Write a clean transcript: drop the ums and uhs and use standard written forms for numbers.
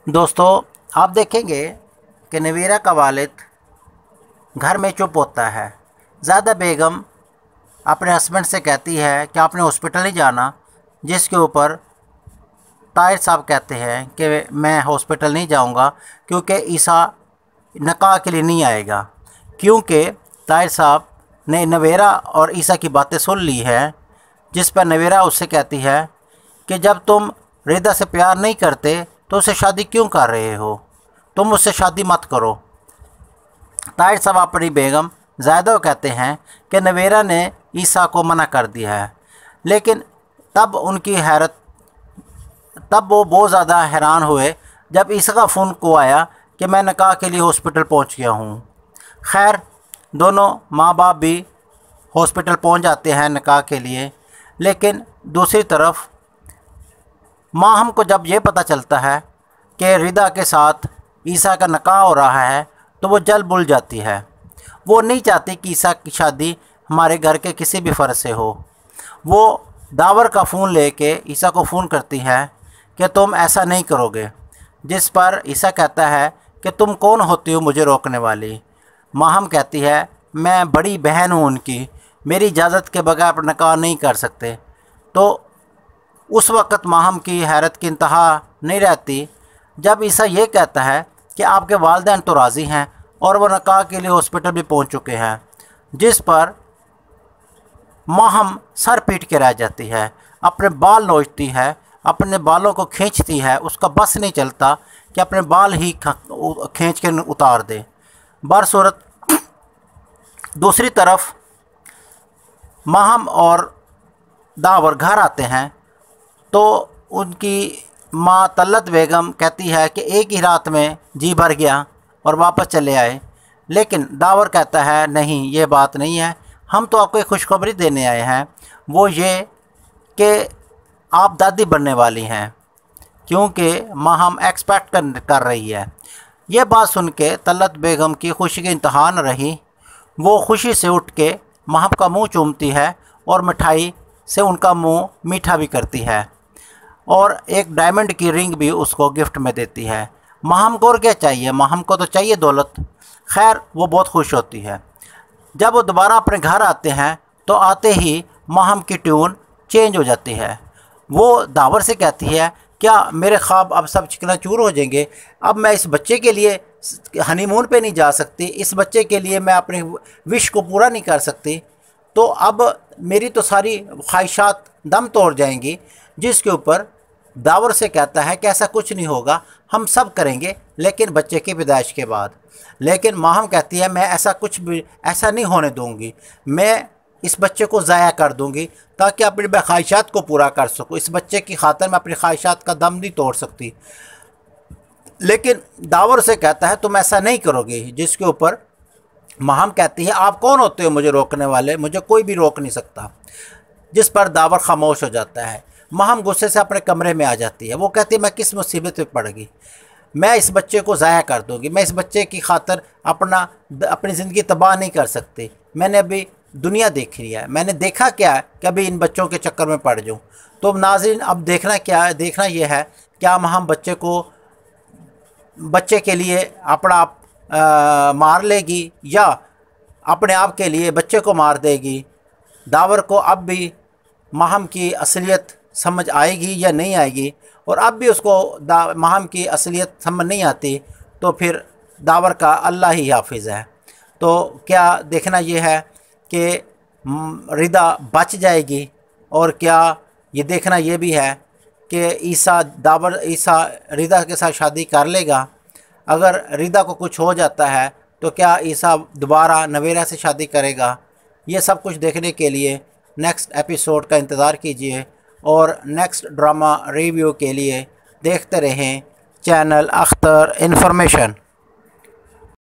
दोस्तों, आप देखेंगे कि नवीरा का वालिद घर में चुप होता है। ज़्यादा बेगम अपने हस्बैंड से कहती है कि आपने हॉस्पिटल नहीं जाना, जिसके ऊपर ताहिर साहब कहते हैं कि मैं हॉस्पिटल नहीं जाऊंगा क्योंकि ईसा निकाह के लिए नहीं आएगा। क्योंकि ताहिर साहब ने नवेरा और ईसा की बातें सुन ली है, जिस पर नवेरा उससे कहती है कि जब तुम रिदा से प्यार नहीं करते तो उससे शादी क्यों कर रहे हो, तुम उससे शादी मत करो। ताहिर साहब अपनी बेगम ज़ायदा को कहते हैं कि नवेरा ने ईसा को मना कर दिया है। लेकिन तब वो बहुत ज़्यादा हैरान हुए जब ईसा का फ़ोन को आया कि मैं निकाह के लिए हॉस्पिटल पहुंच गया हूं। खैर, दोनों माँ बाप भी हॉस्पिटल पहुंच जाते हैं निकाह के लिए। लेकिन दूसरी तरफ माहम को जब ये पता चलता है कि रिदा के साथ ईसा का निकाह हो रहा है तो वो जल बुल जाती है। वो नहीं चाहती कि ईसा की शादी हमारे घर के किसी भी फ़र्द से हो। वो दावर का फ़ोन लेके ईसा को फ़ोन करती है कि तुम ऐसा नहीं करोगे, जिस पर ईसा कहता है कि तुम कौन होती हो मुझे रोकने वाली। माहम कहती है मैं बड़ी बहन हूँ उनकी, मेरी इजाज़त के बगैर निकाह नहीं कर सकते। तो उस वक़्त माहम की हैरत की इंतहा नहीं रहती जब ईसा ये कहता है कि आपके वालिदैन तो राज़ी हैं और वह निकाह के लिए हॉस्पिटल भी पहुंच चुके हैं। जिस पर माहम सर पीट के रह जाती है, अपने बाल नोचती है, अपने बालों को खींचती है। उसका बस नहीं चलता कि अपने बाल ही खींच के उतार दे। बरसूरत दूसरी तरफ माहम और दावर घर आते हैं तो उनकी माँ तल्लत बेगम कहती है कि एक ही रात में जी भर गया और वापस चले आए। लेकिन दावर कहता है नहीं, ये बात नहीं है, हम तो आपको एक खुशखबरी देने आए हैं, वो ये कि आप दादी बनने वाली हैं, क्योंकि माँ हम एक्सपेक्ट कर रही है। ये बात सुन के तल्लत बेगम की खुशी की इंतहा न रही। वो खुशी से उठ के महब का मुंह चूमती है और मिठाई से उनका मुंह मीठा भी करती है और एक डायमंड की रिंग भी उसको गिफ्ट में देती है। महम को और क्या चाहिए, महम को तो चाहिए दौलत। खैर, वो बहुत खुश होती है। जब वो दोबारा अपने घर आते हैं तो आते ही महम की ट्यून चेंज हो जाती है। वो दावर से कहती है क्या मेरे ख्वाब अब सब चिकनाचूर हो जाएंगे, अब मैं इस बच्चे के लिए हनीमून पे नहीं जा सकती, इस बच्चे के लिए मैं अपनी विश को पूरा नहीं कर सकती, तो अब मेरी तो सारी ख्वाहिशात दम तोड़ जाएंगी। जिसके ऊपर दावर से कहता है कि ऐसा कुछ नहीं होगा, हम सब करेंगे लेकिन बच्चे की पैदाइश के बाद। लेकिन माहम कहती है मैं ऐसा नहीं होने दूंगी, मैं इस बच्चे को ज़ाया कर दूंगी ताकि अपनी मैं ख्वाहिशात को पूरा कर सकूँ। इस बच्चे की खातिर मैं अपनी ख्वाहिशात का दम नहीं तोड़ सकती। लेकिन दावर से कहता है तुम ऐसा नहीं करोगे। जिसके ऊपर माहम कहती है आप कौन होते हो मुझे रोकने वाले, मुझे कोई भी रोक नहीं सकता। जिस पर दावर खामोश हो जाता है। माहम गुस्से से अपने कमरे में आ जाती है। वो कहती है मैं किस मुसीबत में पड़ गई, मैं इस बच्चे को ज़ाया कर दूंगी, मैं इस बच्चे की खातिर अपनी ज़िंदगी तबाह नहीं कर सकती। मैंने अभी दुनिया देख लिया है, मैंने देखा क्या है कि अभी इन बच्चों के चक्कर में पड़ जाऊँ। तो नाज़रीन, अब देखना क्या है, देखना ये है क्या माहम बच्चे के लिए अपना आप मार लेगी या अपने आप के लिए बच्चे को मार देगी। दावर को अब भी माहम की असलियत समझ आएगी या नहीं आएगी, और अब भी उसको माहम की असलियत समझ नहीं आती तो फिर दावर का अल्लाह ही हाफिज़ है। तो क्या देखना ये है कि रिदा बच जाएगी, और क्या ये देखना ये भी है कि ईसा रिदा के साथ शादी कर लेगा। अगर रिदा को कुछ हो जाता है तो क्या ईसा दोबारा नवेरा से शादी करेगा। ये सब कुछ देखने के लिए नेक्स्ट एपिसोड का इंतज़ार कीजिए, और नेक्स्ट ड्रामा रिव्यू के लिए देखते रहें चैनल अख्तर इन्फॉर्मेशन।